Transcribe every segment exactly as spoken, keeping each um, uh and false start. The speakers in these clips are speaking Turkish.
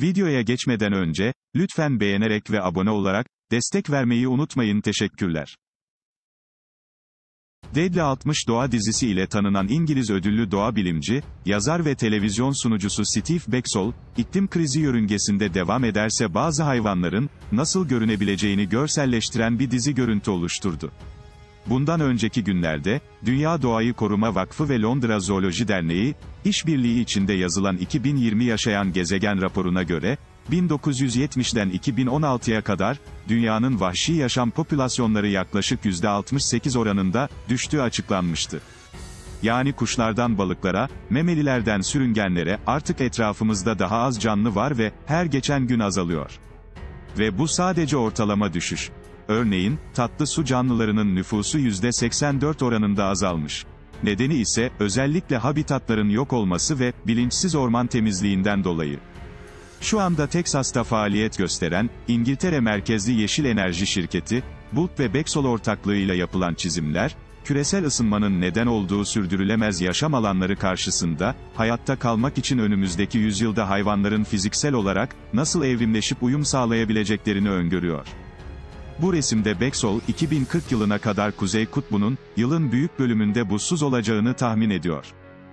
Videoya geçmeden önce, lütfen beğenerek ve abone olarak, destek vermeyi unutmayın. Teşekkürler. Deadly altmış Doğa dizisi ile tanınan İngiliz ödüllü doğa bilimci, yazar ve televizyon sunucusu Steve Beksol, iklim krizi yörüngesinde devam ederse bazı hayvanların, nasıl görünebileceğini görselleştiren bir dizi görüntü oluşturdu. Bundan önceki günlerde, Dünya Doğayı Koruma Vakfı ve Londra Zooloji Derneği, işbirliği içinde yazılan iki bin yirmi Yaşayan Gezegen raporuna göre, bin dokuz yüz yetmişten iki bin on altıya kadar, dünyanın vahşi yaşam popülasyonları yaklaşık yüzde altmış sekiz oranında, düştüğü açıklanmıştı. Yani kuşlardan balıklara, memelilerden sürüngenlere, artık etrafımızda daha az canlı var ve, her geçen gün azalıyor. Ve bu sadece ortalama düşüş. Örneğin, tatlı su canlılarının nüfusu yüzde seksen dört oranında azalmış. Nedeni ise, özellikle habitatların yok olması ve, bilinçsiz orman temizliğinden dolayı. Şu anda Teksas'ta faaliyet gösteren, İngiltere merkezli yeşil enerji şirketi, Bulk ve Beksol ortaklığıyla yapılan çizimler, küresel ısınmanın neden olduğu sürdürülemez yaşam alanları karşısında, hayatta kalmak için önümüzdeki yüzyılda hayvanların fiziksel olarak, nasıl evrimleşip uyum sağlayabileceklerini öngörüyor. Bu resimde Beksol, iki bin kırk yılına kadar Kuzey Kutbu'nun, yılın büyük bölümünde buzsuz olacağını tahmin ediyor.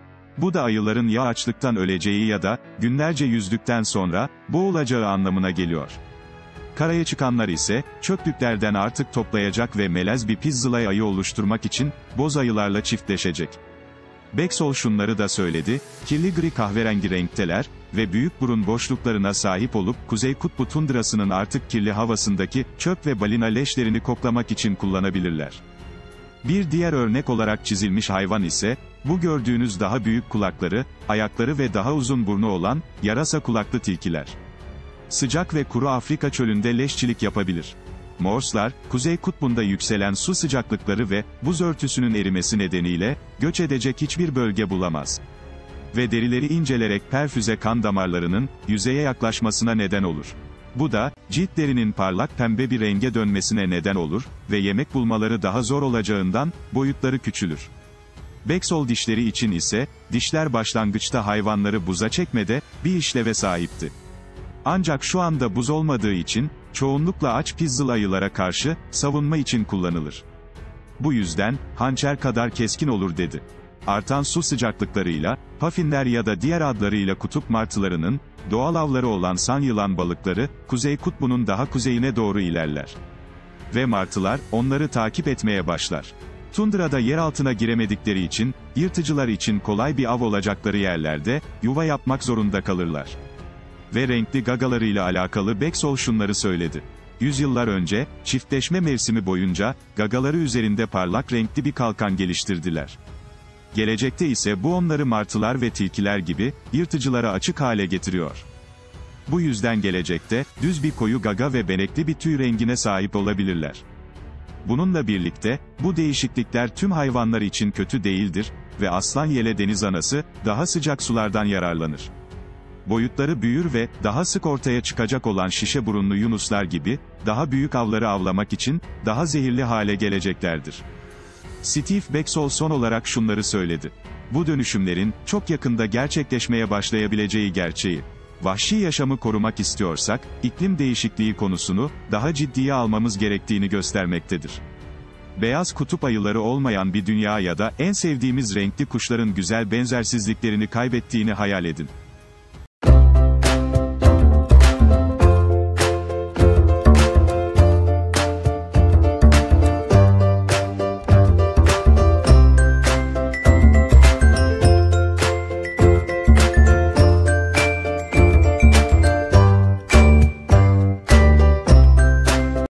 Bu da ayıların ya açlıktan öleceği ya da, günlerce yüzdükten sonra, boğulacağı anlamına geliyor. Karaya çıkanlar ise, çöplüklerden artık toplayacak ve melez bir pizzlay ayı oluşturmak için, boz ayılarla çiftleşecek. Beksol şunları da söyledi, kirli gri kahverengi renkteler ve büyük burun boşluklarına sahip olup, Kuzey Kutbu tundrasının artık kirli havasındaki, çöp ve balina leşlerini koklamak için kullanabilirler. Bir diğer örnek olarak çizilmiş hayvan ise, bu gördüğünüz daha büyük kulakları, ayakları ve daha uzun burnu olan, yarasa kulaklı tilkiler. Sıcak ve kuru Afrika çölünde leşçilik yapabilir. Morslar, Kuzey Kutbu'nda yükselen su sıcaklıkları ve, buz örtüsünün erimesi nedeniyle, göç edecek hiçbir bölge bulamaz. Ve derileri incelerek perfüze kan damarlarının, yüzeye yaklaşmasına neden olur. Bu da, ciltlerinin parlak pembe bir renge dönmesine neden olur ve yemek bulmaları daha zor olacağından, boyutları küçülür. Beksol dişleri için ise, dişler başlangıçta hayvanları buza çekmede, bir işleve sahipti. Ancak şu anda buz olmadığı için, çoğunlukla aç pizzle ayılara karşı, savunma için kullanılır. Bu yüzden, hançer kadar keskin olur dedi. Artan su sıcaklıklarıyla, puffinler ya da diğer adlarıyla kutup martılarının, doğal avları olan san yılan balıkları, Kuzey Kutbu'nun daha kuzeyine doğru ilerler. Ve martılar, onları takip etmeye başlar. Tundrada yer altına giremedikleri için, yırtıcılar için kolay bir av olacakları yerlerde, yuva yapmak zorunda kalırlar. Ve renkli gagalarıyla alakalı Beksol şunları söyledi. Yüzyıllar önce, çiftleşme mevsimi boyunca, gagaları üzerinde parlak renkli bir kalkan geliştirdiler. Gelecekte ise bu onları martılar ve tilkiler gibi, yırtıcılara açık hale getiriyor. Bu yüzden gelecekte, düz bir koyu gaga ve benekli bir tüy rengine sahip olabilirler. Bununla birlikte, bu değişiklikler tüm hayvanlar için kötü değildir ve aslan yele deniz anası, daha sıcak sulardan yararlanır. Boyutları büyür ve, daha sık ortaya çıkacak olan şişe burunlu yunuslar gibi, daha büyük avları avlamak için, daha zehirli hale geleceklerdir. Steve Beksol son olarak şunları söyledi. Bu dönüşümlerin, çok yakında gerçekleşmeye başlayabileceği gerçeği. Vahşi yaşamı korumak istiyorsak, iklim değişikliği konusunu, daha ciddiye almamız gerektiğini göstermektedir. Beyaz kutup ayıları olmayan bir dünya ya da, en sevdiğimiz renkli kuşların güzel benzersizliklerini kaybettiğini hayal edin.